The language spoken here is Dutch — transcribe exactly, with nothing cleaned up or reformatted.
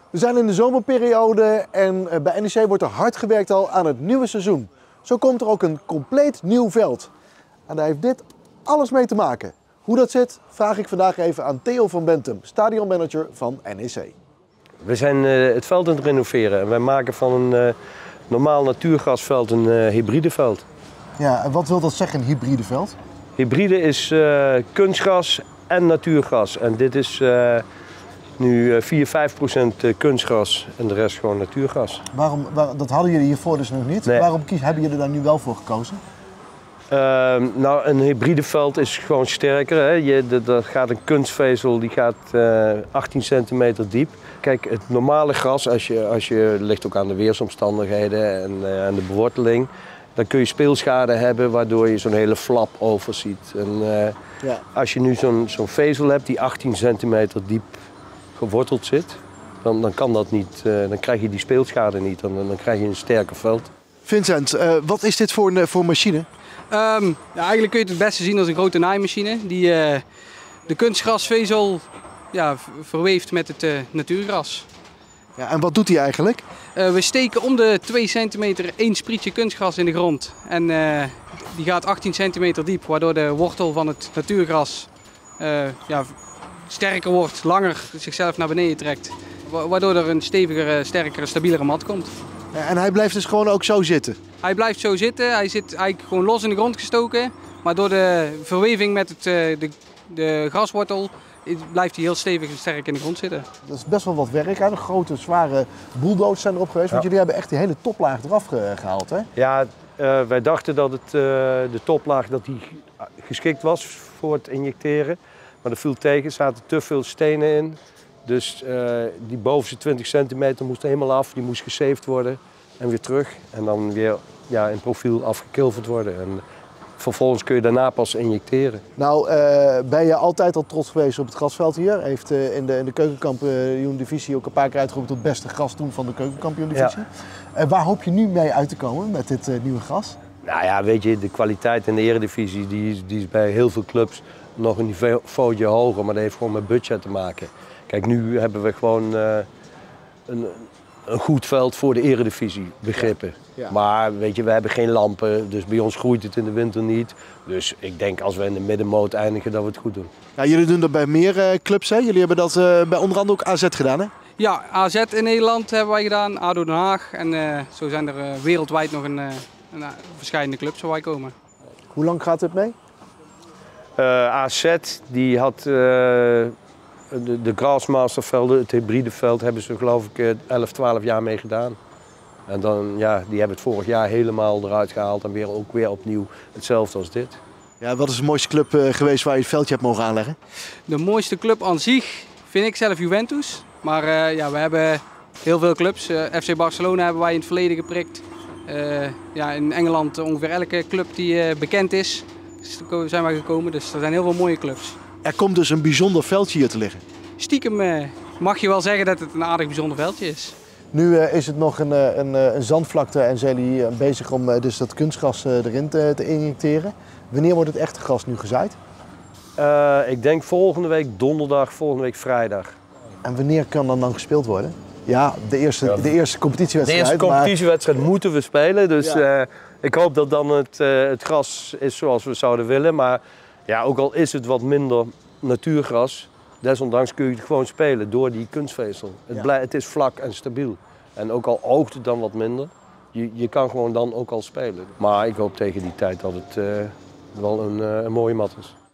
We zijn in de zomerperiode en bij N E C wordt er hard gewerkt al aan het nieuwe seizoen. Zo komt er ook een compleet nieuw veld. En daar heeft dit alles mee te maken. Hoe dat zit, vraag ik vandaag even aan Theo van Bentum, stadionmanager van N E C. We zijn uh, het veld aan het renoveren en wij maken van een uh, normaal natuurgrasveld een uh, hybride veld. Ja, en wat wil dat zeggen, een hybride veld? Hybride is uh, kunstgras en natuurgras. En dit is uh, nu vier, vijf procent kunstgras en de rest gewoon natuurgras. Waarom, waar, dat hadden jullie hiervoor dus nog niet. Nee. Waarom kies, hebben jullie daar nu wel voor gekozen? Uh, nou, een hybride veld is gewoon sterker. Hè? Je, de, dat gaat een kunstvezel, die gaat uh, achttien centimeter diep. Kijk, het normale gras, als je, als je ligt ook aan de weersomstandigheden en uh, aan de beworteling, dan kun je speelschade hebben waardoor je zo'n hele flap overziet. En, uh, ja. Als je nu zo'n zo'n vezel hebt die achttien centimeter diep geworteld zit, dan, dan kan dat niet. Uh, dan krijg je die speelschade niet. Dan, dan krijg je een sterker veld. Vincent, uh, wat is dit voor een voor machine? Um, ja, eigenlijk kun je het het beste zien als een grote naaimachine die uh, de kunstgrasvezel ja, verweeft met het uh, natuurgras. Ja, en wat doet hij eigenlijk? Uh, we steken om de twee centimeter één sprietje kunstgras in de grond. En uh, die gaat achttien centimeter diep, waardoor de wortel van het natuurgras uh, ja, sterker wordt, langer zichzelf naar beneden trekt. Waardoor er een stevigere, sterkere, stabielere mat komt. Ja, en hij blijft dus gewoon ook zo zitten? Hij blijft zo zitten. Hij zit eigenlijk gewoon los in de grond gestoken. Maar door de verweving met het, de, de graswortel blijft hij heel stevig en sterk in de grond zitten. Dat is best wel wat werk. Hè? De grote, zware bulldozers zijn erop geweest. Want ja. Jullie hebben echt die hele toplaag eraf gehaald, hè? Ja, uh, wij dachten dat het, uh, de toplaag dat die geschikt was voor het injecteren. Maar dat viel tegen. Er zaten te veel stenen in. Dus uh, die bovenste twintig centimeter moest helemaal af. Die moest gesaved worden en weer terug. En dan weer ja, in profiel afgekilverd worden. En vervolgens kun je daarna pas injecteren. Nou, uh, ben je altijd al trots geweest op het grasveld hier? Heeft uh, in de, in de keukenkampioen-divisie ook een paar keer uitgeroepen tot beste gras toen van de keukenkampioen-divisie. Ja. Uh, waar hoop je nu mee uit te komen met dit uh, nieuwe gras? Nou ja, weet je, de kwaliteit in de eredivisie die is, die is bij heel veel clubs nog een niveautje hoger. Maar dat heeft gewoon met budget te maken. Kijk, nu hebben we gewoon uh, een, een goed veld voor de eredivisie begrippen. Ja. Ja. Maar weet je, we hebben geen lampen, dus bij ons groeit het in de winter niet. Dus ik denk als we in de middenmoot eindigen dat we het goed doen. Ja, jullie doen dat bij meer uh, clubs, hè? Jullie hebben dat uh, bij onder andere ook A Z gedaan, hè? Ja, A Z in Nederland hebben wij gedaan, A D O Den Haag. En uh, zo zijn er uh, wereldwijd nog een, uh, een uh, verschillende clubs waar wij komen. Hoe lang gaat het mee? Uh, A Z die had... Uh, De, de Grassmastervelden, het hybride veld, hebben ze geloof ik elf, twaalf jaar mee gedaan. En dan, ja, die hebben het vorig jaar helemaal eruit gehaald en weer, ook weer opnieuw hetzelfde als dit. Ja, wat is de mooiste club uh, geweest waar je het veldje hebt mogen aanleggen? De mooiste club aan zich vind ik zelf Juventus. Maar uh, ja, we hebben heel veel clubs. Uh, F C Barcelona hebben wij in het verleden geprikt. Uh, ja, in Engeland ongeveer elke club die uh, bekend is, zijn wij gekomen. Dus er zijn heel veel mooie clubs. Er komt dus een bijzonder veldje hier te liggen. Stiekem uh, mag je wel zeggen dat het een aardig bijzonder veldje is. Nu uh, is het nog een, een, een zandvlakte en zijn jullie uh, bezig om uh, dus dat kunstgras uh, erin te, te injecteren. Wanneer wordt het echte gras nu gezaaid? Uh, ik denk volgende week donderdag, volgende week vrijdag. En wanneer kan dan dan gespeeld worden? Ja, de eerste, ja. de eerste competitiewedstrijd. De eerste competitiewedstrijd maar... moeten we spelen. Dus ja. uh, ik hoop dat dan het, uh, het gras is zoals we zouden willen. Maar ja, ook al is het wat minder natuurgras, desondanks kun je het gewoon spelen door die kunstvezel. Het, ja. blij, het is vlak en stabiel. En ook al oogt het dan wat minder, je, je kan gewoon dan ook al spelen. Maar ik hoop tegen die tijd dat het uh, wel een, uh, een mooie mat is.